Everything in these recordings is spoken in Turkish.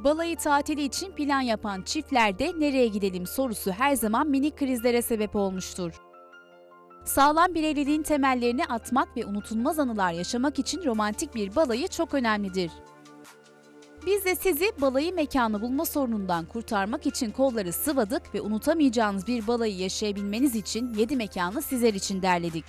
Balayı tatili için plan yapan çiftlerde nereye gidelim sorusu her zaman minik krizlere sebep olmuştur. Sağlam bir evliliğin temellerini atmak ve unutulmaz anılar yaşamak için romantik bir balayı çok önemlidir. Biz de sizi balayı mekanı bulma sorunundan kurtarmak için kolları sıvadık ve unutamayacağınız bir balayı yaşayabilmeniz için 7 mekanı sizler için derledik.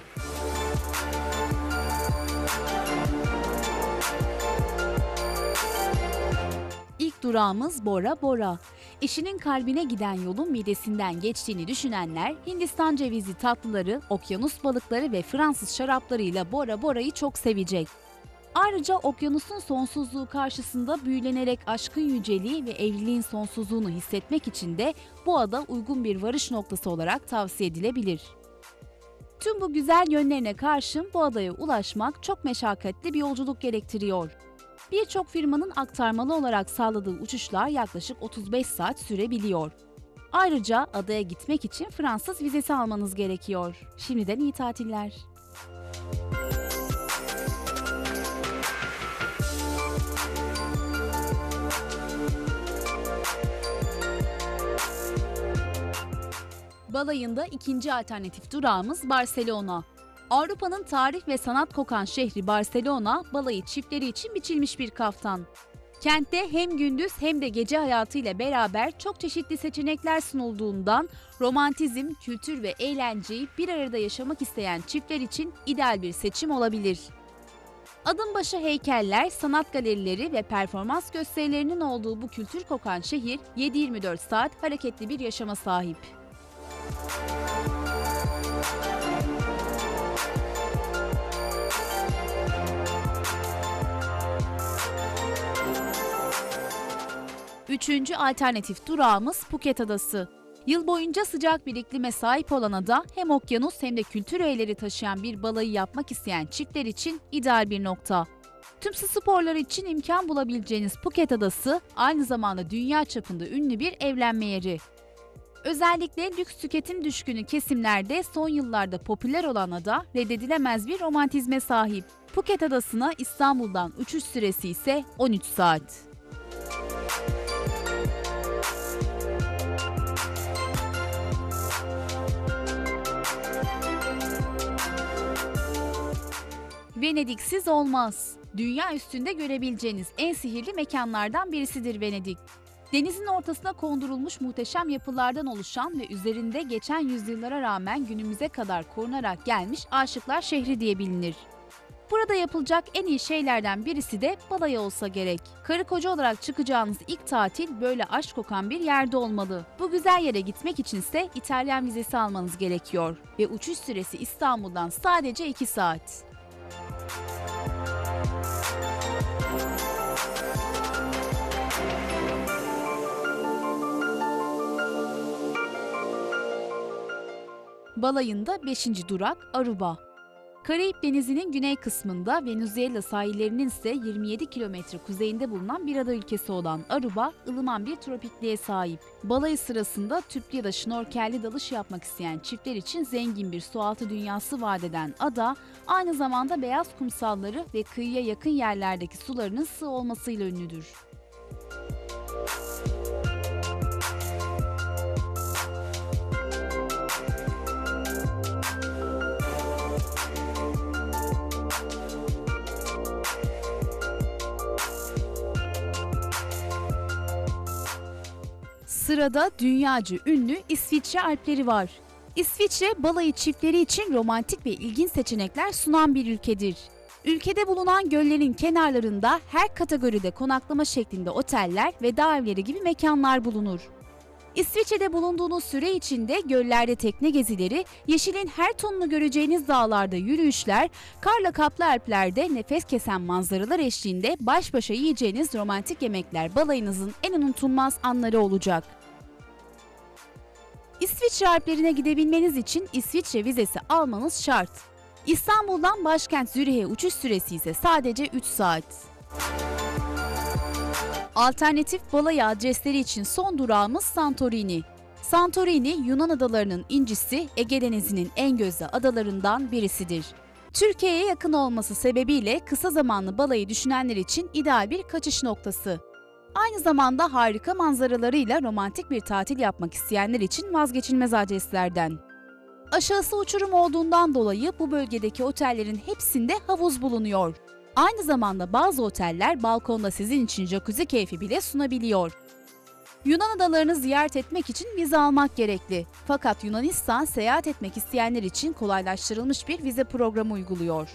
İlk durağımız Bora Bora. Eşinin kalbine giden yolun midesinden geçtiğini düşünenler, Hindistan cevizi tatlıları, okyanus balıkları ve Fransız şaraplarıyla Bora Bora'yı çok sevecek. Ayrıca okyanusun sonsuzluğu karşısında büyülenerek aşkın yüceliği ve evliliğin sonsuzluğunu hissetmek için de bu ada uygun bir varış noktası olarak tavsiye edilebilir. Tüm bu güzel yönlerine karşın bu adaya ulaşmak çok meşakkatli bir yolculuk gerektiriyor. Birçok firmanın aktarmalı olarak sağladığı uçuşlar yaklaşık 35 saat sürebiliyor. Ayrıca adaya gitmek için Fransız vizesi almanız gerekiyor. Şimdiden iyi tatiller. Balayında ikinci alternatif durağımız Barcelona. Avrupa'nın tarih ve sanat kokan şehri Barcelona, balayı çiftleri için biçilmiş bir kaftan. Kentte hem gündüz hem de gece hayatıyla beraber çok çeşitli seçenekler sunulduğundan romantizm, kültür ve eğlenceyi bir arada yaşamak isteyen çiftler için ideal bir seçim olabilir. Adım başı heykeller, sanat galerileri ve performans gösterilerinin olduğu bu kültür kokan şehir 7/24 saat hareketli bir yaşama sahip. Üçüncü alternatif durağımız Phuket Adası. Yıl boyunca sıcak bir iklime sahip olan ada hem okyanus hem de kültür öğeleri taşıyan bir balayı yapmak isteyen çiftler için ideal bir nokta. Tümsü sporları için imkan bulabileceğiniz Phuket Adası aynı zamanda dünya çapında ünlü bir evlenme yeri. Özellikle lüks tüketim düşkünü kesimlerde son yıllarda popüler olan ada reddedilemez bir romantizme sahip. Phuket Adası'na İstanbul'dan uçuş süresi ise 13 saat. Venedik'siz olmaz. Dünya üstünde görebileceğiniz en sihirli mekanlardan birisidir Venedik. Denizin ortasına kondurulmuş muhteşem yapılardan oluşan ve üzerinde geçen yüzyıllara rağmen günümüze kadar korunarak gelmiş aşıklar şehri diye bilinir. Burada yapılacak en iyi şeylerden birisi de balayı olsa gerek. Karı koca olarak çıkacağınız ilk tatil böyle aşk kokan bir yerde olmalı. Bu güzel yere gitmek içinse İtalyan vizesi almanız gerekiyor ve uçuş süresi İstanbul'dan sadece 2 saat. Balayında 5. durak Aruba. Karayip Denizi'nin güney kısmında Venezuela sahillerinin ise 27 kilometre kuzeyinde bulunan bir ada ülkesi olan Aruba, ılıman bir tropikliğe sahip. Balayı sırasında tüplü ya da şnorkelli dalış yapmak isteyen çiftler için zengin bir sualtı dünyası vaat eden ada, aynı zamanda beyaz kumsalları ve kıyıya yakın yerlerdeki sularının sığ olmasıyla ünlüdür. Sırada dünyaca ünlü İsviçre Alpleri var. İsviçre, balayı çiftleri için romantik ve ilginç seçenekler sunan bir ülkedir. Ülkede bulunan göllerin kenarlarında her kategoride konaklama şeklinde oteller ve dağ evleri gibi mekanlar bulunur. İsviçre'de bulunduğunuz süre içinde göllerde tekne gezileri, yeşilin her tonunu göreceğiniz dağlarda yürüyüşler, karla kaplı Alplerde nefes kesen manzaralar eşliğinde baş başa yiyeceğiniz romantik yemekler balayınızın en unutulmaz anları olacak. İsviçre Alplerine gidebilmeniz için İsviçre vizesi almanız şart. İstanbul'dan başkent Zürih'e uçuş süresi ise sadece 3 saat. Alternatif balayı adresleri için son durağımız Santorini. Santorini, Yunan adalarının incisi, Ege Denizi'nin en gözde adalarından birisidir. Türkiye'ye yakın olması sebebiyle kısa zamanlı balayı düşünenler için ideal bir kaçış noktası. Aynı zamanda harika manzaralarıyla romantik bir tatil yapmak isteyenler için vazgeçilmez adreslerden. Aşağısı uçurum olduğundan dolayı bu bölgedeki otellerin hepsinde havuz bulunuyor. Aynı zamanda bazı oteller balkonda sizin için jacuzzi keyfi bile sunabiliyor. Yunan adalarını ziyaret etmek için vize almak gerekli. Fakat Yunanistan seyahat etmek isteyenler için kolaylaştırılmış bir vize programı uyguluyor.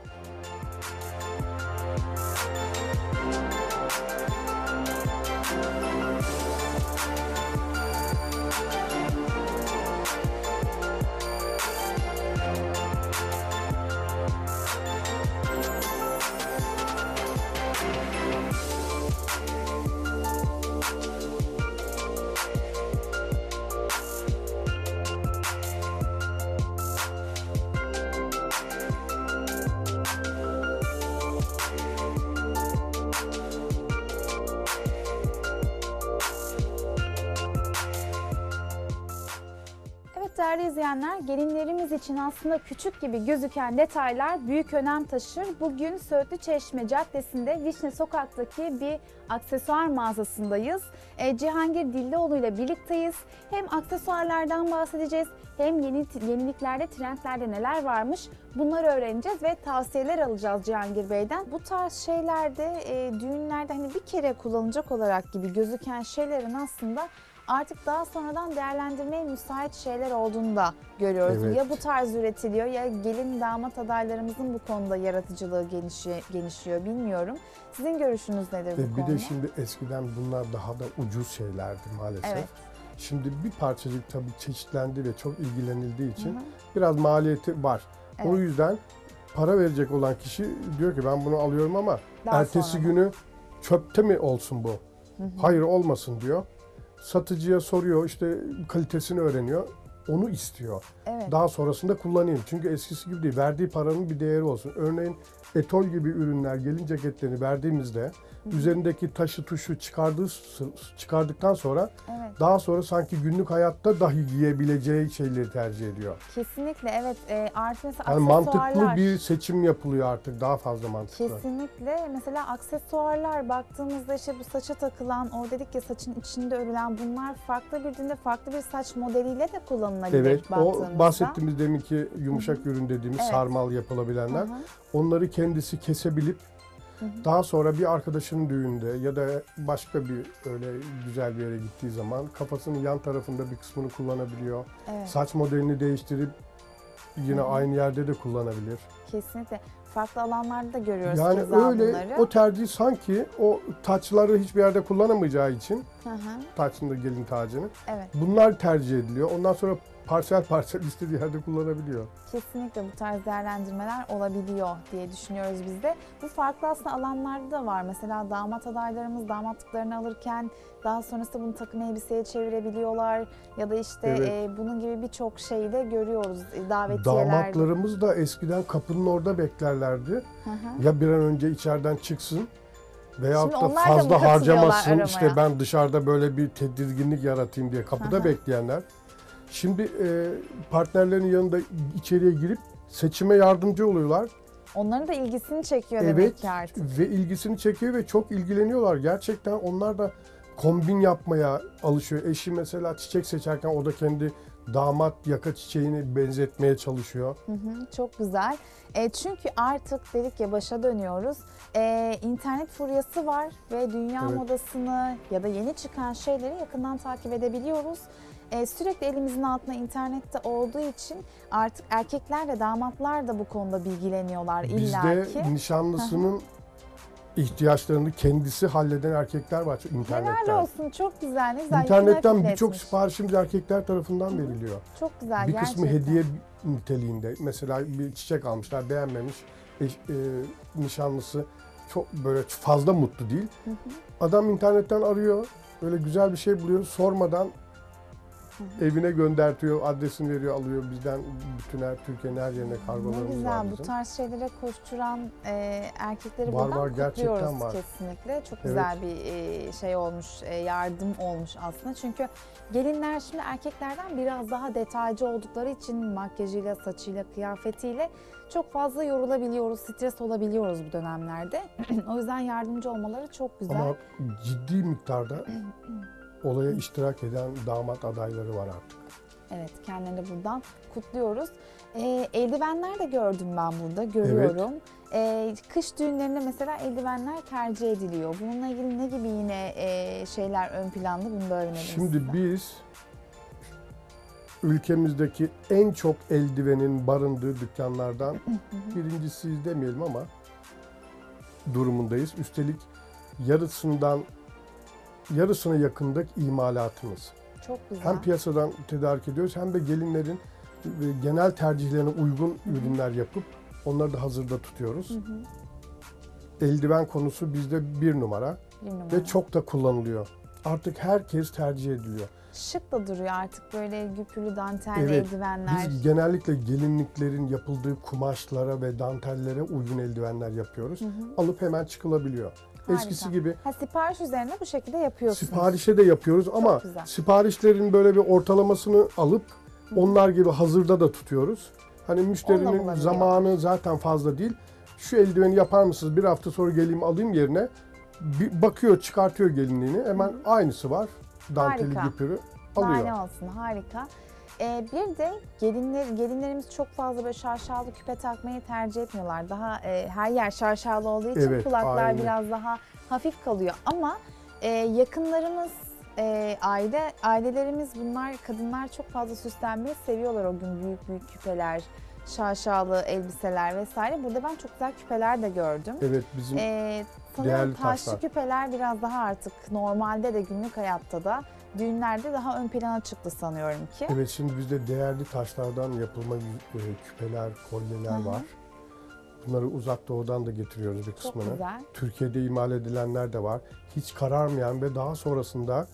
Evet değerli izleyenler, gelinlerimiz için aslında küçük gibi gözüken detaylar büyük önem taşır. Bugün Söğütlü Çeşme Caddesi'nde Vişne Sokak'taki bir aksesuar mağazasındayız. Cihangir Dillioğlu ile birlikteyiz. Hem aksesuarlardan bahsedeceğiz, hem yeniliklerde, trendlerde neler varmış bunları öğreneceğiz ve tavsiyeler alacağız Cihangir Bey'den. Bu tarz şeylerde, düğünlerde hani bir kere kullanılacak olarak gibi gözüken şeylerin aslında artık daha sonradan değerlendirmeye müsait şeyler olduğunu da görüyoruz. Evet. Ya bu tarz üretiliyor ya gelin damat adaylarımızın bu konuda yaratıcılığı genişliyor bilmiyorum. Sizin görüşünüz nedir bu konuda? Bir de şimdi eskiden bunlar daha da ucuz şeylerdi maalesef. Evet. Şimdi bir parçacık tabii çeşitlendi ve çok ilgilenildiği için Hı hı. biraz maliyeti var. Evet. O yüzden para verecek olan kişi diyor ki ben bunu alıyorum ama Daha ertesi sonra. günü çöpte mi olsun bu? Hayır olmasın diyor. Satıcıya soruyor, işte kalitesini öğreniyor. Onu istiyor. Evet. Daha sonrasında kullanayım. Çünkü eskisi gibi değil. Verdiği paranın bir değeri olsun. Örneğin etol gibi ürünler, gelin ceketlerini verdiğimizde üzerindeki taşı tuşu çıkardıktan sonra Evet. daha sonra sanki günlük hayatta dahi giyebileceği şeyleri tercih ediyor. Kesinlikle evet. Artı mesela Yani mantıklı aksesuarlar. bir seçim yapılıyor artık. Daha fazla mantıklı. Kesinlikle. Mesela aksesuarlar baktığımızda işte bu saça takılan, o dedik ya saçın içinde örülen bunlar farklı bir düğünde farklı bir saç modeliyle de kullanılabilir Evet, baktığımızda. o bahsettiğimiz deminki yumuşak ürün dediğimiz Evet. sarmal yapılabilenler. Hı hı. Onları kendisi kesebilip daha sonra bir arkadaşının düğünde ya da başka bir öyle güzel bir yere gittiği zaman kafasının yan tarafında bir kısmını kullanabiliyor. Evet. Saç modelini değiştirip yine aynı yerde de kullanabilir. Kesinlikle. Farklı alanlarda da görüyoruz Yani keza öyle bunları. o tercih sanki o taçları hiçbir yerde kullanamayacağı için Hı hı. taçın da gelin tacını Evet. bunlar tercih ediliyor. Ondan sonra parsel parsel istediği yerde kullanabiliyor. Kesinlikle bu tarz değerlendirmeler olabiliyor diye düşünüyoruz biz de. Bu farklı aslında alanlarda da var. Mesela damat adaylarımız damatlıklarını alırken daha sonrasında bunu takım elbiseye çevirebiliyorlar. Ya da işte Evet. bunun gibi birçok şeyi de görüyoruz davetiyelerde. Damatlarımız da eskiden kapının orada beklerlerdi. Hı hı. Ya bir an önce içeriden çıksın veyahut Şimdi da onlar da mı fazla katılıyorlar harcamasın. aramaya? İşte ben dışarıda böyle bir tedirginlik yaratayım diye kapıda Hı hı. bekleyenler. Şimdi partnerlerin yanında içeriye girip seçime yardımcı oluyorlar. Onların da ilgisini çekiyor demek Evet ki artık. ve ilgisini çekiyor ve çok ilgileniyorlar. Gerçekten onlar da kombin yapmaya alışıyor. Eşi mesela çiçek seçerken o da kendi damat yaka çiçeğini benzetmeye çalışıyor. Hı hı, çok güzel. Çünkü artık dedik ya başa dönüyoruz. İnternet furyası var ve dünya Evet. modasını ya da yeni çıkan şeyleri yakından takip edebiliyoruz. Sürekli elimizin altında internette olduğu için artık erkekler ve damatlar da bu konuda bilgileniyorlar illaki. Bizde nişanlısının ihtiyaçlarını kendisi halleden erkekler var internetten. Helal olsun, çok güzel. Ne güzel. İnternetten yükünü birçok hafifletmiş. siparişimiz erkekler tarafından veriliyor. Çok güzel Bir gerçekten. kısmı hediye niteliğinde. Mesela bir çiçek almışlar, beğenmemiş. Nişanlısı çok böyle fazla mutlu değil. Adam internetten arıyor. Böyle güzel bir şey buluyor. Sormadan Evine göndertiyor, adresini veriyor, alıyor bizden bütün Türkiye'nin her yerine Ne kargolarımız var güzel, bu bizim. tarz şeylere koşturan erkekleri Var, buradan var, gerçekten kutluyoruz var. kesinlikle. Çok güzel bir şey olmuş, yardım olmuş aslında. Çünkü gelinler şimdi erkeklerden biraz daha detaycı oldukları için makyajıyla, saçıyla, kıyafetiyle çok fazla yorulabiliyoruz, stres olabiliyoruz bu dönemlerde. O yüzden yardımcı olmaları çok güzel. Ama ciddi miktarda olaya iştirak eden damat adayları var artık. Evet, kendilerini buradan kutluyoruz. Eldivenler de gördüm ben burada, görüyorum. Kış düğünlerinde mesela eldivenler tercih ediliyor. Bununla ilgili ne gibi yine şeyler ön planda, bunu da öğrenelim Şimdi size. biz ülkemizdeki en çok eldivenin barındığı dükkanlardan birincisiyiz demeyelim ama durumundayız. Üstelik yarısına yakındaki imalatımız. Çok güzel. Hem piyasadan tedarik ediyoruz hem de gelinlerin genel tercihlerine uygun ürünler yapıp onları da hazırda tutuyoruz. Eldiven konusu bizde bir numara Bir numara. ve çok da kullanılıyor. Artık herkes tercih ediliyor. Şık da duruyor artık böyle güpürlü dantelli Evet, eldivenler. biz genellikle gelinliklerin yapıldığı kumaşlara ve dantellere uygun eldivenler yapıyoruz. Alıp hemen çıkılabiliyor. Eskisi Harika. gibi Sipariş üzerine bu şekilde yapıyorsunuz. siparişe de yapıyoruz ama güzel. siparişlerin böyle bir ortalamasını alıp onlar gibi hazırda da tutuyoruz. Hani Onunla müşterinin bulabiliyor. zamanı zaten fazla değil. Şu eldiveni yapar mısınız? Bir hafta sonra geleyim alayım yerine bir bakıyor, çıkartıyor gelinliğini. Hemen aynısı var. Danteli Harika. güpürü Daha alıyor. ne olsun, harika. Bir de gelinlerimiz çok fazla böyle şarşalı küpe takmayı tercih etmiyorlar. Daha her yer şarşalı olduğu için Evet, kulaklar aynen. biraz daha hafif kalıyor. Ama yakınlarımız, ailelerimiz, kadınlar çok fazla süslenmeyi seviyorlar o gün. Büyük büyük küpeler, şarşalı elbiseler vesaire. Burada ben çok güzel küpeler de gördüm. Evet, bizim Sanırım değerli taşlı taşlar. küpeler biraz daha artık normalde de günlük hayatta da düğünlerde daha ön plana çıktı sanıyorum ki. Evet, şimdi bizde değerli taşlardan yapılma küpeler, kolyeler var. Bunları uzak doğudan da getiriyoruz bir Çok kısmını. güzel. Türkiye'de imal edilenler de var. Hiç kararmayan ve daha sonrasında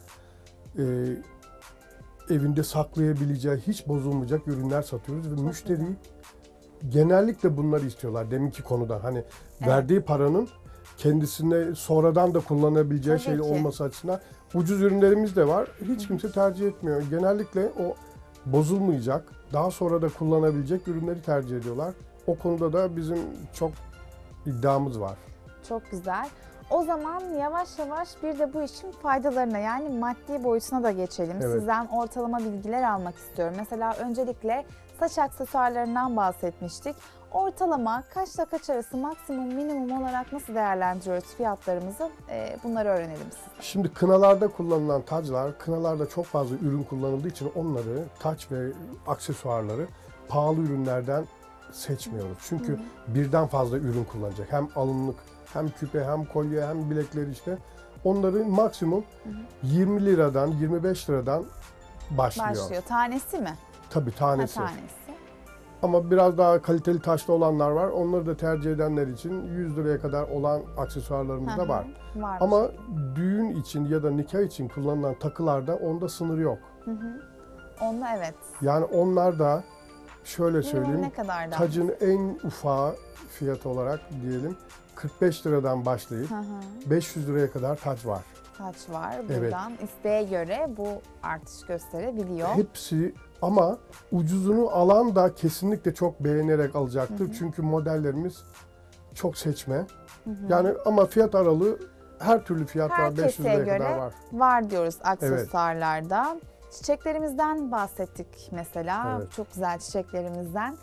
evinde saklayabileceği, hiç bozulmayacak ürünler satıyoruz. Ve müşteri genellikle bunları istiyorlar. Deminki konuda hani verdiği paranın kendisine sonradan da kullanabileceği Tabii şey ki. olması açısından ucuz ürünlerimiz de var. Hiç kimse tercih etmiyor. Genellikle o bozulmayacak, daha sonra da kullanabilecek ürünleri tercih ediyorlar. O konuda da bizim çok iddiamız var. Çok güzel. O zaman yavaş yavaş bir de bu işin faydalarına, yani maddi boyutuna da geçelim. Evet. Sizden ortalama bilgiler almak istiyorum. Mesela öncelikle saç aksesuarlarından bahsetmiştik. Ortalama kaçla kaç arası, maksimum minimum olarak nasıl değerlendiriyoruz fiyatlarımızı? Bunları öğrenelim sizden. Şimdi kınalarda kullanılan taclar, kınalarda çok fazla ürün kullanıldığı için onları, taç ve aksesuarları pahalı ürünlerden seçmiyoruz. Çünkü birden fazla ürün kullanacak. Hem alınlık, hem küpe, hem kolye, hem bilekleri işte. Onları maksimum 20 liradan, 25 liradan başlıyor. Tanesi mi? Tabii tanesi. Tanesi. Ama biraz daha kaliteli taşlı olanlar var. Onları da tercih edenler için 100 liraya kadar olan aksesuarlarımız da var. Var. Ama düğün için ya da nikah için kullanılan takılarda onda sınır yok. Onunla evet. Yani onlar da şöyle Minimum söyleyeyim, ne kadardan? tacın en ufağı fiyatı olarak diyelim 45 liradan başlayıp 500 liraya kadar taç var. Taç var. Evet. Buradan isteğe göre bu artış gösterebiliyor. Hepsi ama ucuzunu alan da kesinlikle çok beğenerek alacaktır. Çünkü modellerimiz çok seçme. Yani ama fiyat aralığı her türlü fiyat Her var. 500 keseye liraya kadar göre var. var diyoruz aksesuarlarda. Çiçeklerimizden bahsettik mesela. Evet. Çok güzel çiçeklerimizden.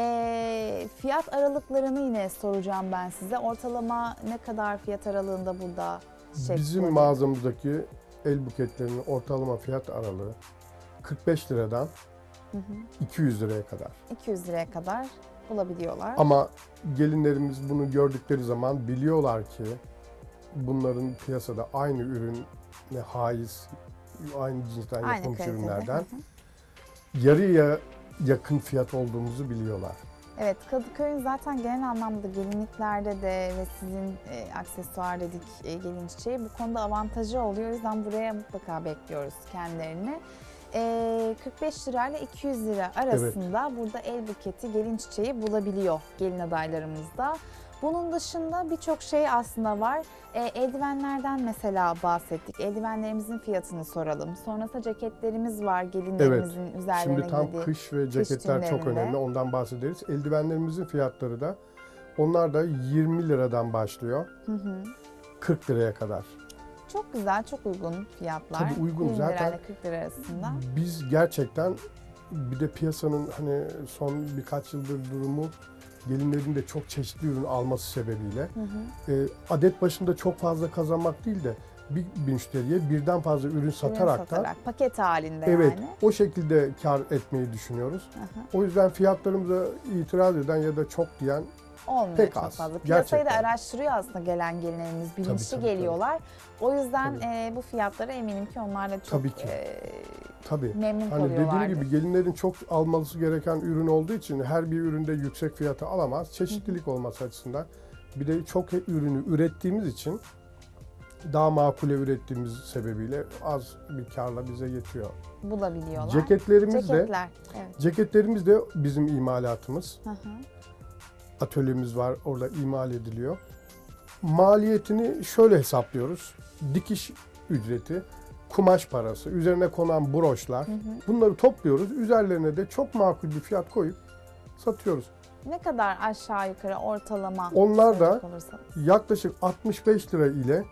Fiyat aralıklarını yine soracağım ben size. Ortalama ne kadar fiyat aralığında burada çiçek Bizim bulabilir? mağazamızdaki el buketlerinin ortalama fiyat aralığı 45 liradan 200 liraya kadar. 200 liraya kadar bulabiliyorlar. Ama gelinlerimiz bunu gördükleri zaman biliyorlar ki bunların piyasada aynı ürüne haiz, aynı cinsten Aynı yapılmış kalitede. ürünlerden yarıya yakın fiyat olduğumuzu biliyorlar. Evet, Kadıköy'ün zaten genel anlamda gelinliklerde de ve sizin aksesuar dedik gelin çiçeği bu konuda avantajı oluyor. O yüzden buraya mutlaka bekliyoruz kendilerini. 45 lirayla 200 lira arasında burada el buketi, gelin çiçeği bulabiliyor gelin adaylarımızda. Bunun dışında birçok şey aslında var. Eldivenlerden mesela bahsettik. Eldivenlerimizin fiyatını soralım. Sonrasında ceketlerimiz var gelinlerimizin üzerlerine Şimdi tam giydiği. kış ve ceketler çok günlerinde. önemli. Ondan bahsederiz. Eldivenlerimizin fiyatları da onlar da 20 liradan başlıyor. 40 liraya kadar. Çok güzel, çok uygun fiyatlar. Tabii uygun 20 zaten. lirayla 40 lira arasında. Biz gerçekten bir de piyasanın hani son birkaç yıldır durumu gelinlerin de çok çeşitli ürün alması sebebiyle adet başında çok fazla kazanmak değil de bir müşteriye birden fazla ürün satarak da paket halinde evet yani. o şekilde kar etmeyi düşünüyoruz. O yüzden fiyatlarımıza itiraz eden ya da çok diyen Olmuyor pek çok az. fazla. Piyasayı da Gerçekten. araştırıyor aslında gelen gelinlerimiz. Bilinçli tabii. geliyorlar. O yüzden bu fiyatlara eminim ki onlar da çok Tabii ki. Tabii. memnun Hani dediğim kalıyorlardır. gibi gelinlerin çok alması gereken ürün olduğu için her bir üründe yüksek fiyata alamaz. Çeşitlilik olması açısından. Bir de çok ürünü ürettiğimiz için daha makule ürettiğimiz sebebiyle az bir karla bize yetiyor. Bulabiliyorlar. Ceketlerimiz de Ceketler. Evet. ceketlerimiz de bizim imalatımız. Hı hı. Atölyemiz var, orada imal ediliyor. Maliyetini şöyle hesaplıyoruz. Dikiş ücreti, kumaş parası, üzerine konan broşlar. Bunları topluyoruz. Üzerlerine de çok makul bir fiyat koyup satıyoruz. Ne kadar aşağı yukarı ortalama? Onlar da söyleyecek olursanız? yaklaşık 65 lira ile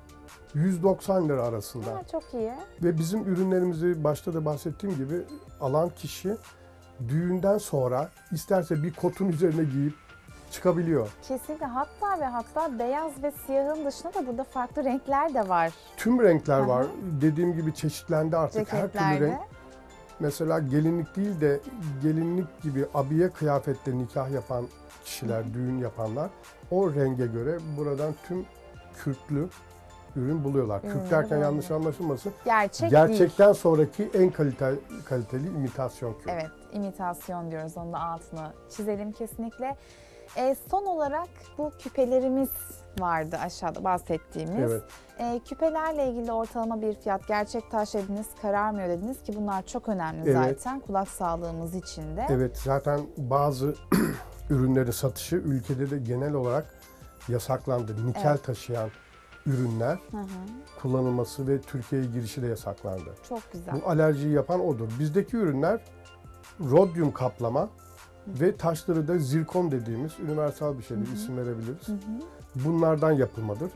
190 lira arasında. Ha, çok iyi. Ve bizim ürünlerimizi başta da bahsettiğim gibi alan kişi düğünden sonra isterse bir kotun üzerine giyip çıkabiliyor. Kesinlikle. Hatta ve hatta beyaz ve siyahın dışında da burada farklı renkler de var. Tüm renkler Hı hı. var. Dediğim gibi çeşitlendi artık her türlü Ceketlerde. renk. Mesela gelinlik değil de gelinlik gibi abiye kıyafetle nikah yapan kişiler, düğün yapanlar o renge göre buradan tüm kürklü ürün buluyorlar. Ürünleri Kürk derken bulabiliyor. yanlış anlaşılmasın. Gerçek değil. Gerçekten sonraki en kaliteli imitasyon kürk. Evet, imitasyon diyoruz. Onun da altını çizelim kesinlikle. Son olarak bu küpelerimiz vardı aşağıda bahsettiğimiz. Evet. Küpelerle ilgili ortalama bir fiyat. Gerçek taş dediniz, kararmıyor dediniz ki bunlar çok önemli Evet. zaten kulak sağlığımız için de. Evet, zaten bazı ürünlerin satışı ülkede de genel olarak yasaklandı. Nikel Evet. taşıyan ürünler Hı hı, kullanılması ve Türkiye'ye girişi de yasaklandı. çok güzel. Bu alerjiyi yapan odur. Bizdeki ürünler rodyum kaplama ve taşları da zirkon dediğimiz universal bir şeydir, isim verebiliriz. Bunlardan yapılmadır.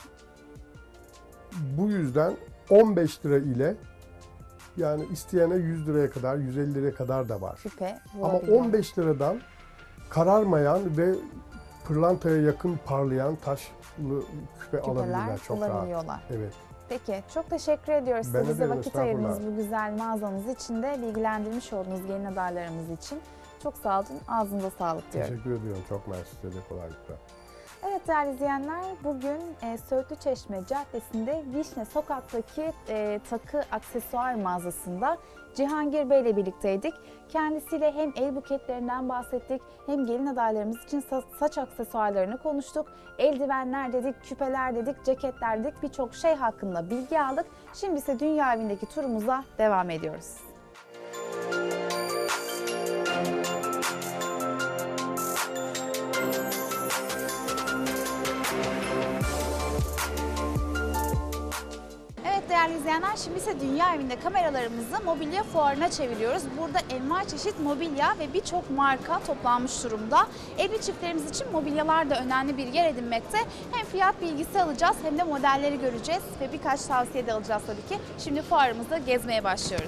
Bu yüzden 15 lira ile yani isteyene 100 liraya kadar, 150 liraya kadar da var. Küpe Ama bulabiliyor. 15 liradan kararmayan ve pırlantaya yakın parlayan taşlı küpe alabilirler küpeler çok rahat. bulabiliyorlar. Evet. Peki, çok teşekkür ediyoruz Ben size de bize derim, vakit ayırdığınız estağfurullah. bu güzel mağazanız için de bilgilendirmiş olduğunuz gelin adaylarımız için. Çok sağ olun, ağzınıza sağlık diyorum. Teşekkür ediyorum. Çok mersi size de kolaylıkla. Evet değerli izleyenler, bugün Söğütlü Çeşme Caddesi'nde Vişne Sokak'taki takı aksesuar mağazasında Cihangir Bey ile birlikteydik. Kendisiyle hem el buketlerinden bahsettik, hem gelin adaylarımız için saç aksesuarlarını konuştuk. Eldivenler dedik, küpeler dedik, ceketler dedik, birçok şey hakkında bilgi aldık. Şimdi ise Dünya Evi'ndeki turumuza devam ediyoruz. Evet değerli izleyenler, şimdi ise Dünya Evi'nde kameralarımızı mobilya fuarına çeviriyoruz. Burada envai çeşit mobilya ve birçok marka toplanmış durumda. Evli çiftlerimiz için mobilyalar da önemli bir yer edinmekte. Hem fiyat bilgisi alacağız hem de modelleri göreceğiz ve birkaç tavsiye de alacağız tabii ki. Şimdi fuarımızı gezmeye başlıyoruz.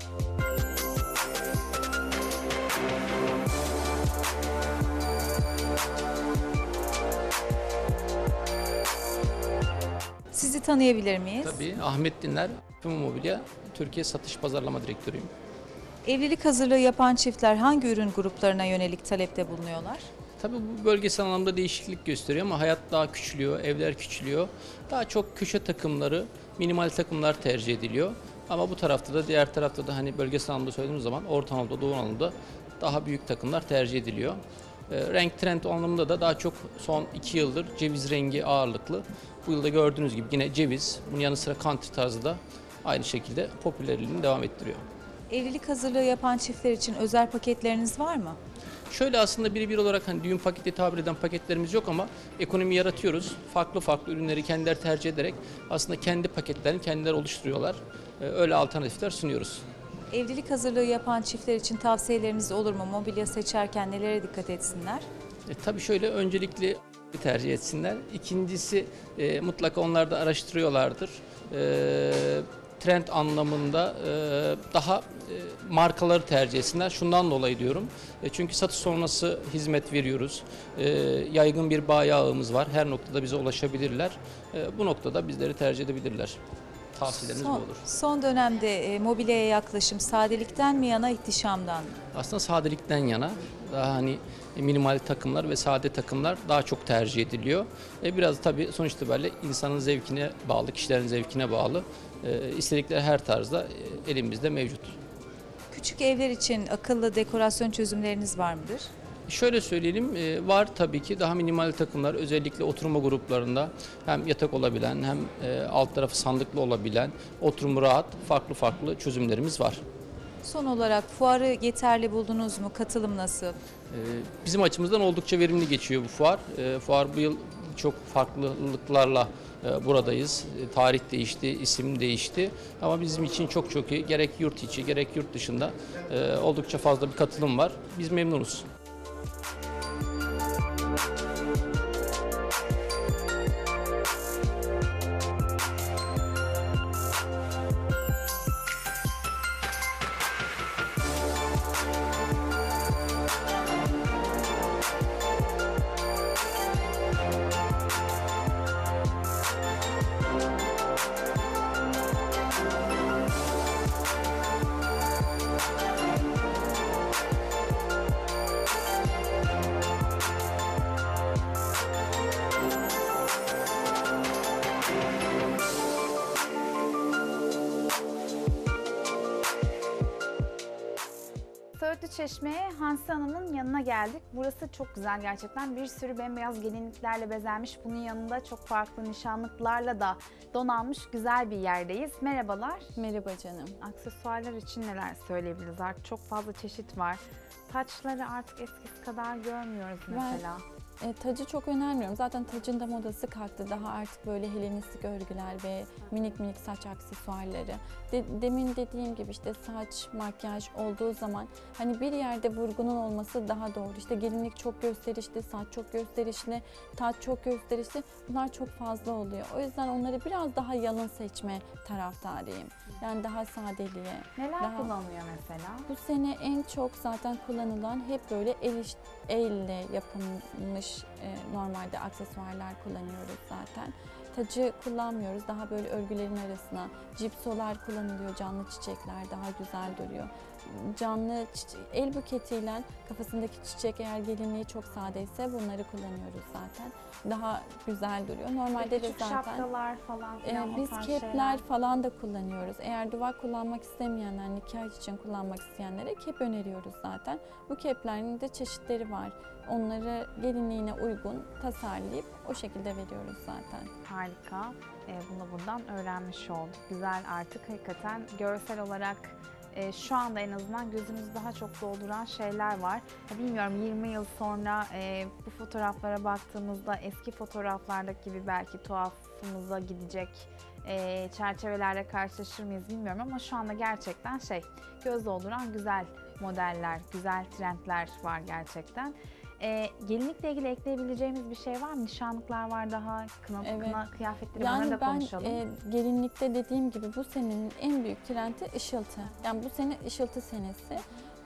Sizi tanıyabilir miyiz? Tabii, Ahmet Dinler, Tüm Mobilya, Türkiye Satış Pazarlama Direktörüyüm. Evlilik hazırlığı yapan çiftler hangi ürün gruplarına yönelik talepte bulunuyorlar? Tabii bu bölgesel anlamda değişiklik gösteriyor ama hayat daha küçülüyor, evler küçülüyor. Daha çok köşe takımları, minimal takımlar tercih ediliyor. Ama bu tarafta da diğer tarafta da hani bölgesel anlamda söylediğimiz zaman Orta Anadolu'da, Doğu Anadolu'da daha büyük takımlar tercih ediliyor. Renk trend anlamında da daha çok son 2 yıldır ceviz rengi ağırlıklı. Bu yılda gördüğünüz gibi yine ceviz, bunun yanı sıra country tarzı da aynı şekilde popülerliğini devam ettiriyor. Evlilik hazırlığı yapan çiftler için özel paketleriniz var mı? Şöyle aslında birebir olarak hani düğün paketi tabir eden paketlerimiz yok ama ekonomi yaratıyoruz. Farklı farklı ürünleri kendileri tercih ederek aslında kendi paketlerini kendileri oluşturuyorlar. Öyle alternatifler sunuyoruz. Evlilik hazırlığı yapan çiftler için tavsiyeleriniz olur mu? Mobilya seçerken nelere dikkat etsinler? Tabii şöyle öncelikli tercih etsinler. İkincisi mutlaka onlar da araştırıyorlardır. Trend anlamında daha markaları tercih etsinler. Şundan dolayı diyorum. Çünkü satış sonrası hizmet veriyoruz. Yaygın bir bayi ağımız var. Her noktada bize ulaşabilirler. Bu noktada bizleri tercih edebilirler. Tavsiyelerimiz bu olur. Son dönemde mobilyaya yaklaşım sadelikten mi yana, ihtişamdan mı? Aslında sadelikten yana, daha hani minimal takımlar ve sade takımlar daha çok tercih ediliyor. Biraz tabii sonuç itibariyle insanın zevkine bağlı, kişilerin zevkine bağlı. İstedikleri her tarzda elimizde mevcut. Küçük evler için akıllı dekorasyon çözümleriniz var mıdır? Şöyle söyleyelim, var tabii ki daha minimal takımlar, özellikle oturma gruplarında hem yatak olabilen hem alt tarafı sandıklı olabilen, oturumu rahat, farklı farklı çözümlerimiz var. Son olarak fuarı yeterli buldunuz mu? Katılım nasıl? Bizim açımızdan oldukça verimli geçiyor bu fuar. Fuar bu yıl çok farklılıklarla buradayız. Tarih değişti, isim değişti ama bizim için çok çok iyi. Gerek yurt içi gerek yurt dışında oldukça fazla bir katılım var. Biz memnunuz. Söğütlü Çeşme'ye Hansi Hanım'ın yanına geldik. Burası çok güzel gerçekten. Bir sürü bembeyaz gelinliklerle bezenmiş. Bunun yanında çok farklı nişanlıklarla da donanmış güzel bir yerdeyiz. Merhabalar. Merhaba canım. Aksesuarlar için neler söyleyebiliriz? Artık çok fazla çeşit var. Taçları artık eskisi kadar görmüyoruz mesela. Tacı çok önermiyorum. Zaten tacın da modası kalktı. Daha artık böyle Helenistik örgüler ve minik minik saç aksesuarları. Demin dediğim gibi işte saç, makyaj olduğu zaman hani bir yerde vurgunun olması daha doğru. İşte gelinlik çok gösterişli, saç çok gösterişli, taç çok gösterişli. Bunlar çok fazla oluyor. O yüzden onları biraz daha yalın seçme taraftarıyım. Yani daha sadeliğe. Neler kullanılıyor mesela? Bu sene en çok zaten kullanılan hep böyle elle yapılmış normalde aksesuarlar kullanıyoruz zaten. Tacı kullanmıyoruz. Daha böyle örgülerin arasına cipsolar kullanılıyor. Canlı çiçekler daha güzel duruyor. Canlı el buketiyle kafasındaki çiçek eğer gelinliği çok sadeyse bunları kullanıyoruz zaten. Daha güzel duruyor. Normalde de Küçük zaten şapkalar falan filan biz o tarz kepler şeyler. falan da kullanıyoruz. Eğer duvar kullanmak istemeyenler, nikah için kullanmak isteyenlere kep öneriyoruz zaten. Bu keplerin de çeşitleri var. Onları gelinliğine uygun tasarlayıp o şekilde veriyoruz zaten. Harika. Bunu buradan öğrenmiş olduk. Güzel, artık hakikaten görsel olarak şu anda en azından gözümüzü daha çok dolduran şeyler var. Bilmiyorum 20 yıl sonra bu fotoğraflara baktığımızda eski fotoğraflardaki gibi belki tuhafımıza gidecek çerçevelerle karşılaşır mıyız bilmiyorum ama şu anda gerçekten göz dolduran güzel modeller, güzel trendler var gerçekten. Gelinlikle ilgili ekleyebileceğimiz bir şey var mı? Nişanlıklar var daha, kına kıyafetleri, bunları da konuşalım. Gelinlikte dediğim gibi bu senenin en büyük trendi ışıltı. Yani bu sene ışıltı senesi.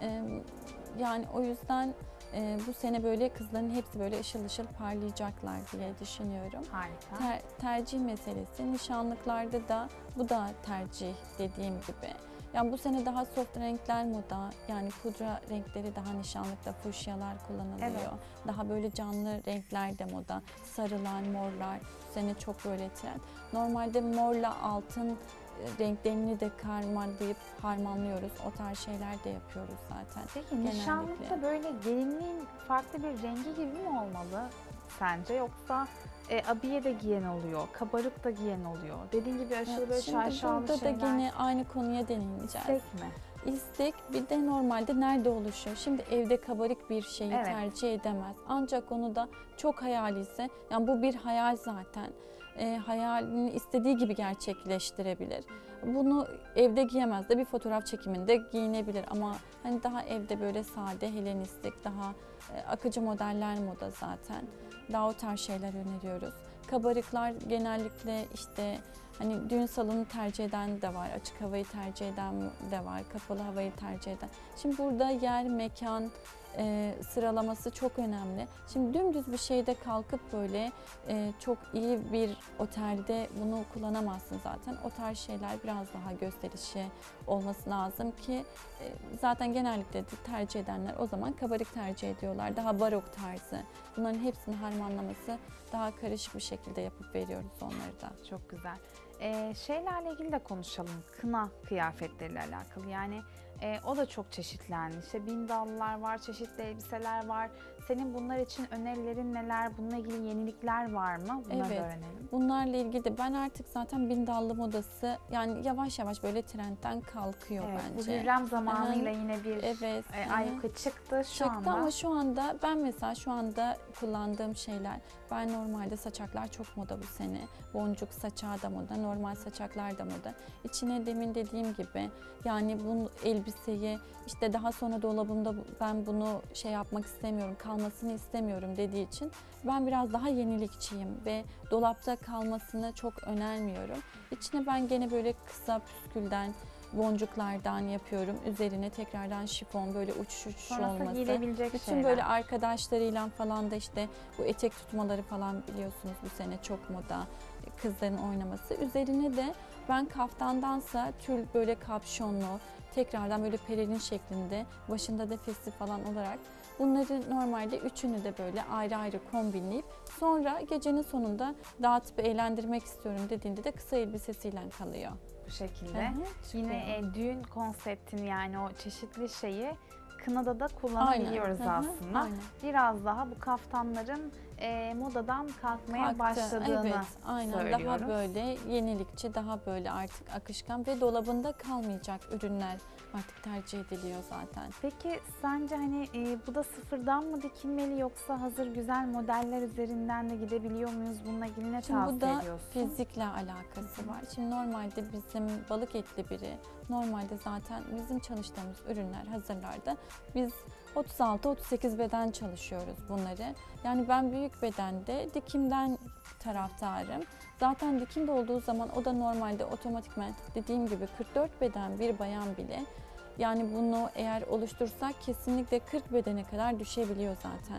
Yani o yüzden bu sene böyle kızların hepsi böyle ışıl ışıl parlayacaklar diye düşünüyorum. Harika. Tercih meselesi. Nişanlıklarda da bu da tercih dediğim gibi. Yani bu sene daha soft renkler moda, yani pudra renkleri daha nişanlıkta, fuşyalar kullanılıyor. Evet. Daha böyle canlı renkler de moda, sarılar, morlar bu sene çok böyle trend. Normalde morla altın renklerini de harmanlıyoruz. O tarz şeyler de yapıyoruz zaten. Peki nişanlıkta böyle gelinliğin farklı bir rengi gibi mi olmalı sence? Yoksa abiye de giyen oluyor, kabarık da giyen oluyor. Dediğin gibi aşırı böyle şaşalı burada şeyler. da gene aynı konuya değineceğiz. İstek mi? istek bir de normalde nerede oluşuyor? Şimdi evde kabarık bir şeyi Evet. tercih edemez. Ancak onu da çok hayali ise, yani bu bir hayal zaten. Hayalini istediği gibi gerçekleştirebilir. Bunu evde giyemez de bir fotoğraf çekiminde giyinebilir ama hani daha evde böyle sade, helenistik, daha akıcı modeller moda zaten. Daha o tarz şeyler öneriyoruz. Kabarıklar genellikle işte hani düğün salonu tercih eden de var, açık havayı tercih eden de var, kapalı havayı tercih eden. Şimdi burada yer, mekan sıralaması çok önemli. Şimdi dümdüz bir şeyde kalkıp böyle çok iyi bir otelde bunu kullanamazsın zaten. O tarz şeyler biraz daha gösterişi olması lazım ki zaten genellikle de tercih edenler o zaman kabarık tercih ediyorlar. Daha barok tarzı. Bunların hepsini harmanlaması daha karışık bir şekilde yapıp veriyoruz onları da. Çok güzel. Şeylerle ilgili de konuşalım. Kına kıyafetleriyle alakalı. Yani o da çok çeşitlendi. İşte bindallılar var, çeşitli elbiseler var. Senin bunlar için önerilerin neler? Bununla ilgili yenilikler var mı? Bunları da Evet. öğrenelim. Bunlarla ilgili de ben artık zaten bindallı modası yani yavaş yavaş böyle trendten kalkıyor Evet, bu bence. Hürrem zamanıyla Aha. yine bir Evet. ayyuka çıktı şu Çıktı anda. ama şu anda ben mesela şu anda kullandığım şeyler, ben normalde saçaklar çok moda bu sene. Boncuk saçağı da moda, normal saçaklar da moda. İçine demin dediğim gibi yani bu elbiseyi işte daha sonra dolabımda ben bunu şey yapmak istemiyorum, kalmasını istemiyorum dediği için ben biraz daha yenilikçiyim ve dolapta kalmasını çok önermiyorum. İçine ben gene böyle kısa püskülden, boncuklardan yapıyorum. Üzerine tekrardan şifon böyle uçuş Sonrasında olması. giyilebilecek Bütün şeyler. böyle arkadaşlarıyla falan da işte bu etek tutmaları falan biliyorsunuz bu sene çok moda, kızların oynaması. Üzerine de ben kaftandansa tül böyle kapşonlu, tekrardan böyle pelerin şeklinde, başında da fesi falan olarak bunları normalde üçünü de böyle ayrı ayrı kombinleyip sonra gecenin sonunda dağıtıp eğlendirmek istiyorum dediğinde de kısa elbisesiyle kalıyor. Bu şekilde. Hı hı, Yine çıkıyor. düğün konseptini yani o çeşitli şeyi kınada da kullanabiliyoruz Aynen, hı hı, aslında. aynen. Biraz daha bu kaftanların modadan kalkmaya Kalktı, başladığını evet, aynen. söylüyoruz. Daha böyle yenilikçi, daha böyle artık akışkan ve dolabında kalmayacak ürünler artık tercih ediliyor zaten. Peki sence hani bu da sıfırdan mı dikilmeli yoksa hazır güzel modeller üzerinden de gidebiliyor muyuz? Bununla ilgili ne Şimdi bu tavsiye da ediyorsun? fizikle alakası var. Şimdi normalde bizim balık etli biri, normalde zaten bizim çalıştığımız ürünler hazırlarda biz 36-38 beden çalışıyoruz bunları. Yani ben büyük bedende dikimden taraftarım. Zaten dikimde olduğu zaman o da normalde otomatikman dediğim gibi 44 beden bir bayan bile yani bunu eğer oluştursak kesinlikle 40 bedene kadar düşebiliyor zaten.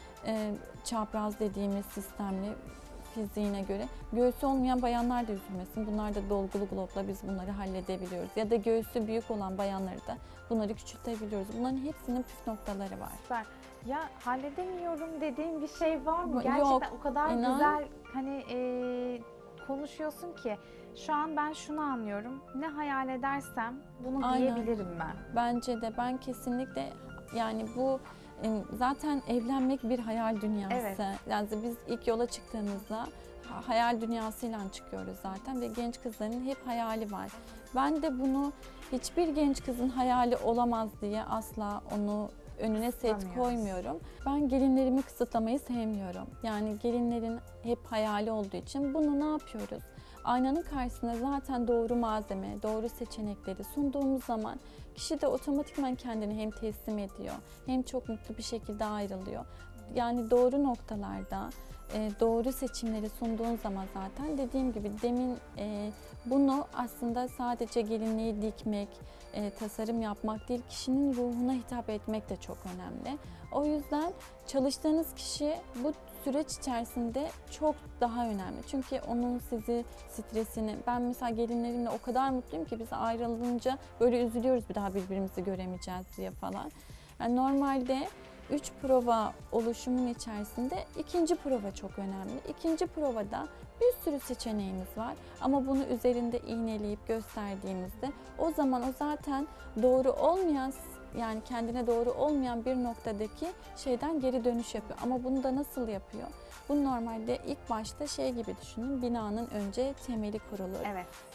Çapraz dediğimiz sistemli fiziğine göre. Göğsü olmayan bayanlar da üzülmesin. Bunlar da dolgulu globla biz bunları halledebiliyoruz. Ya da göğsü büyük olan bayanları da bunları küçültebiliyoruz. Bunların hepsinin püf noktaları var. Süper. Ya halledemiyorum dediğim bir şey var mı? Yok, Gerçekten o kadar inan. güzel hani konuşuyorsun ki şu an ben şunu anlıyorum. Ne hayal edersem bunu Aynen. giyebilirim ben. Bence de ben kesinlikle yani bu zaten evlenmek bir hayal dünyası. Evet. Yani biz ilk yola çıktığımızda hayal dünyasıyla çıkıyoruz zaten ve genç kızların hep hayali var. Ben de bunu hiçbir genç kızın hayali olamaz diye asla onu önüne set Kısıtlamıyoruz. koymuyorum. Ben gelinlerimi kısıtlamayı sevmiyorum. Yani gelinlerin hep hayali olduğu için bunu ne yapıyoruz? Aynanın karşısında zaten doğru malzeme, doğru seçenekleri sunduğumuz zaman kişi de otomatikman kendini hem teslim ediyor hem çok mutlu bir şekilde ayrılıyor. Yani doğru noktalarda doğru seçimleri sunduğun zaman zaten dediğim gibi demin bunu aslında sadece gelinliği dikmek, tasarım yapmak değil, kişinin ruhuna hitap etmek de çok önemli. O yüzden çalıştığınız kişi bu süreç içerisinde çok daha önemli. Çünkü onun sizi stresini, ben mesela gelinlerimle o kadar mutluyum ki biz ayrılınca böyle üzülüyoruz bir daha birbirimizi göremeyeceğiz diye falan. Yani normalde 3 prova oluşumun içerisinde ikinci prova çok önemli. İkinci provada bir sürü seçeneğimiz var ama bunu üzerinde iğneleyip gösterdiğimizde o zaman o zaten doğru olmayan yani kendine doğru olmayan bir noktadaki şeyden geri dönüş yapıyor. Ama bunu da nasıl yapıyor? Bu normalde ilk başta şey gibi düşünün, binanın önce temeli kurulur. Evet.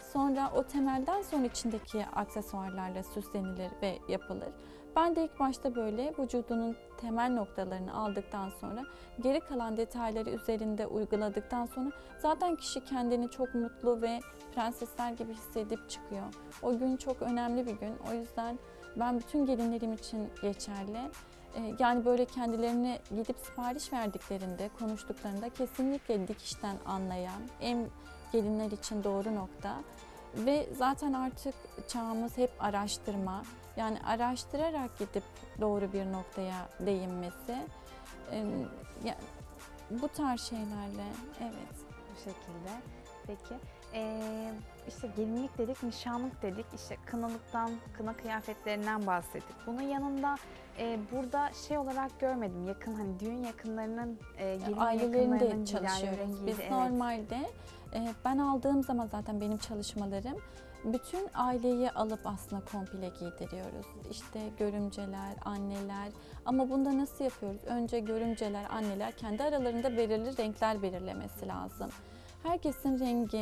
Sonra o temelden sonra içindeki aksesuarlarla süslenilir ve yapılır. Ben de ilk başta böyle vücudunun temel noktalarını aldıktan sonra geri kalan detayları üzerinde uyguladıktan sonra zaten kişi kendini çok mutlu ve prensesler gibi hissedip çıkıyor. O gün çok önemli bir gün. O yüzden ben bütün gelinlerim için geçerli. Yani böyle kendilerine gidip sipariş verdiklerinde, konuştuklarında kesinlikle dikişten anlayan en gelinler için doğru nokta. Ve zaten artık çağımız hep araştırma. Yani araştırarak gidip doğru bir noktaya değinmesi. Bu tarz şeylerle, evet. Bu şekilde. Peki. İşte gelinlik dedik, nişanlık dedik, işte kınalıktan, kına kıyafetlerinden bahsettik. Bunun yanında burada şey olarak görmedim, yakın hani düğün yakınlarının, gelin Ailelerinde yakınlarının çalışıyoruz. Biz evet. normalde ben aldığım zaman zaten benim çalışmalarım bütün aileyi alıp aslında komple giydiriyoruz. İşte görümceler, anneler ama bunda nasıl yapıyoruz? Önce görümceler, anneler kendi aralarında belirli renkler belirlemesi lazım. Herkesin rengi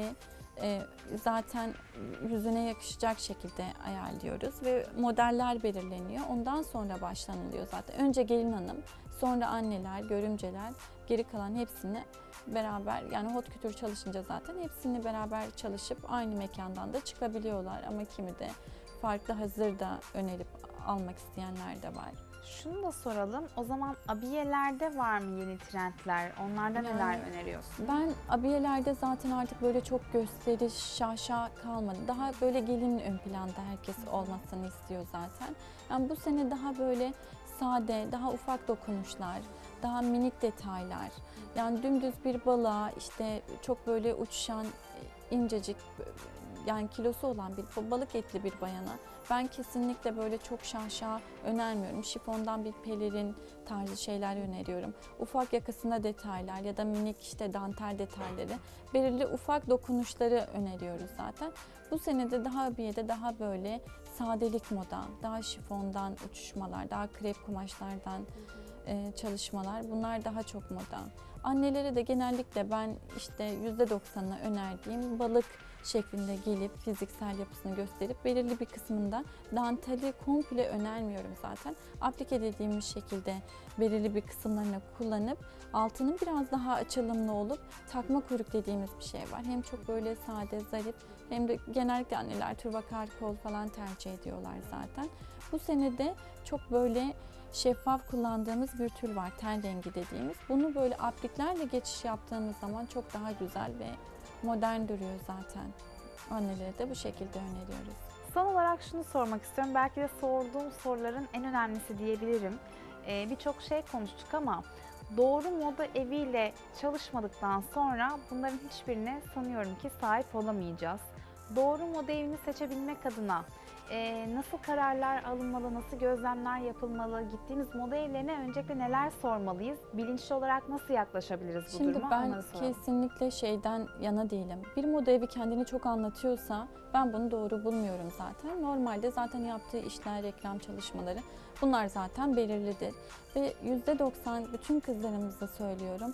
zaten yüzüne yakışacak şekilde ayarlıyoruz ve modeller belirleniyor. Ondan sonra başlanılıyor zaten. Önce gelin hanım, sonra anneler, görümceler, geri kalan hepsini beraber, yani hot couture çalışınca zaten hepsini beraber çalışıp aynı mekandan da çıkabiliyorlar. Ama kimi de farklı hazır da önerip almak isteyenler de var. Şunu da soralım. O zaman abiyelerde var mı yeni trendler? Onlarda neler öneriyorsun? Ben abiyelerde zaten artık böyle çok gösteriş, şaşa kalmadı. Daha böyle gelin ön planda herkes olmasını istiyor zaten. Yani bu sene daha böyle sade, daha ufak dokunuşlar, daha minik detaylar. Yani dümdüz bir balığa işte çok böyle uçuşan incecik, yani kilosu olan bir balık etli bir bayana ben kesinlikle böyle çok şaşa önermiyorum. Şifondan bir pelerin tarzı şeyler öneriyorum. Ufak yakasında detaylar ya da minik işte dantel detayları, belirli ufak dokunuşları öneriyoruz zaten. Bu sene de daha abiyede daha böyle sadelik moda, daha şifondan uçuşmalar, daha krep kumaşlardan çalışmalar, bunlar daha çok moda. Annelere de genellikle ben işte %90'ına önerdiğim balık şeklinde gelip fiziksel yapısını gösterip belirli bir kısmında danteli komple önermiyorum zaten. Aplike dediğimiz şekilde belirli bir kısımlarını kullanıp altının biraz daha açılımlı olup takma kuyruk dediğimiz bir şey var. Hem çok böyle sade, zarif hem de genellikle anneler türbakar kol falan tercih ediyorlar zaten. Bu sene de çok böyle şeffaf kullandığımız bir tül var, ten rengi dediğimiz. Bunu böyle apliklerle geçiş yaptığımız zaman çok daha güzel ve modern duruyor zaten. Annelere de bu şekilde öneriyoruz. Son olarak şunu sormak istiyorum. Belki de sorduğum soruların en önemlisi diyebilirim. Birçok şey konuştuk ama doğru moda eviyle çalışmadıktan sonra bunların hiçbirine sanıyorum ki sahip olamayacağız. Doğru moda evini seçebilmek adına nasıl kararlar alınmalı, nasıl gözlemler yapılmalı, gittiğimiz moda evlerine öncelikle neler sormalıyız, bilinçli olarak nasıl yaklaşabiliriz bu Şimdi duruma, ben onları soralım. kesinlikle şeyden yana değilim. Bir moda evi kendini çok anlatıyorsa ben bunu doğru bulmuyorum zaten. Normalde zaten yaptığı işler, reklam çalışmaları bunlar zaten belirlidir. Ve %90 bütün kızlarımıza söylüyorum.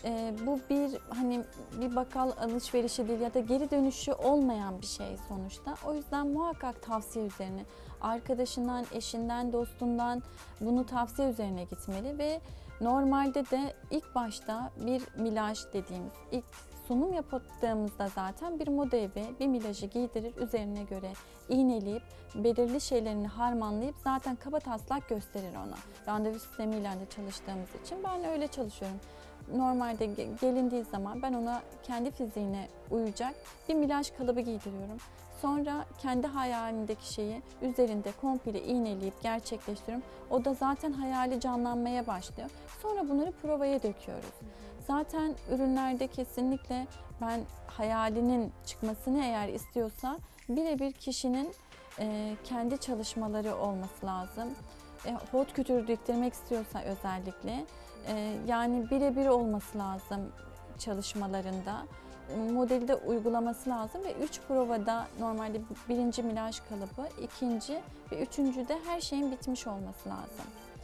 Bu bir hani bir bakkal alışverişi değil ya da geri dönüşü olmayan bir şey sonuçta. O yüzden muhakkak tavsiye üzerine, arkadaşından, eşinden, dostundan bunu tavsiye üzerine gitmeli ve normalde de ilk başta bir milaj dediğimiz ilk sunum yaptığımızda zaten bir moda evi bir milajı giydirir, üzerine göre iğneleyip belirli şeylerini harmanlayıp zaten kaba taslak gösterir ona. Randevu sistemiyle de çalıştığımız için ben öyle çalışıyorum. Normalde gelindiği zaman ben ona kendi fiziğine uyacak bir milaj kalıbı giydiriyorum. Sonra kendi hayalindeki şeyi üzerinde komple iğneleyip gerçekleştiriyorum. O da zaten hayali canlanmaya başlıyor. Sonra bunları provaya döküyoruz. Zaten ürünlerde kesinlikle ben hayalinin çıkmasını eğer istiyorsa birebir kişinin kendi çalışmaları olması lazım. Hot couture diktirmek istiyorsa özellikle yani birebir olması lazım çalışmalarında. Modeli de uygulaması lazım ve 3 provada normalde birinci milaj kalıbı, ikinci ve üçüncüde her şeyin bitmiş olması lazım.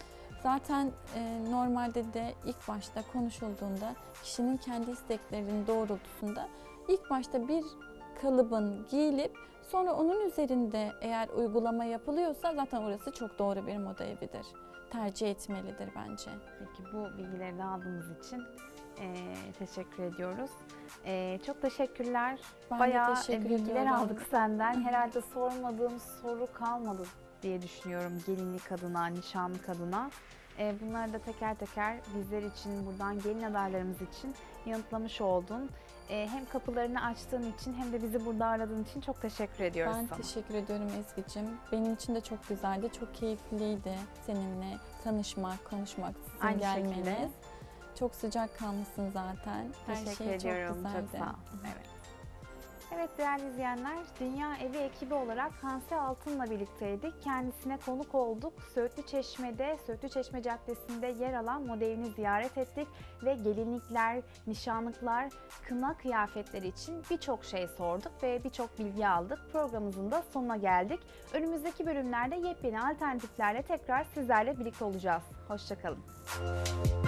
Zaten normalde de ilk başta konuşulduğunda kişinin kendi isteklerinin doğrultusunda ilk başta bir kalıbın giyilip sonra onun üzerinde eğer uygulama yapılıyorsa zaten orası çok doğru bir moda evidir. Tercih etmelidir bence. Peki bu bilgileri de aldığımız için teşekkür ediyoruz. Çok teşekkürler. Ben de Bayağı teşekkür bilgiler ediyorum. aldık senden. Herhalde sormadığım soru kalmadı diye düşünüyorum gelinlik adına, nişanlık adına. Bunları da teker teker bizler için, buradan gelin adaylarımız için yanıtlamış oldun. Hem kapılarını açtığın için hem de bizi burada aradığın için çok teşekkür ediyoruz Ben sana. teşekkür ediyorum Ezgi'cim. Benim için de çok güzeldi, çok keyifliydi seninle tanışmak, konuşmak, sizin Aynı gelmeniz. şekilde. Çok sıcakkanlısın zaten. Her Teşekkür şey ediyorum. çok güzeldi. Çok sağ ol. Evet. Evet değerli izleyenler, Dünya Evi ekibi olarak Hanse Altın'la birlikteydik. Kendisine konuk olduk. Söğütlü Çeşme'de, Söğütlü Çeşme Caddesi'nde yer alan moda evini ziyaret ettik ve gelinlikler, nişanlıklar, kına kıyafetleri için birçok şey sorduk ve birçok bilgi aldık. Programımızın da sonuna geldik. Önümüzdeki bölümlerde yepyeni alternatiflerle tekrar sizlerle birlikte olacağız. Hoşça kalın.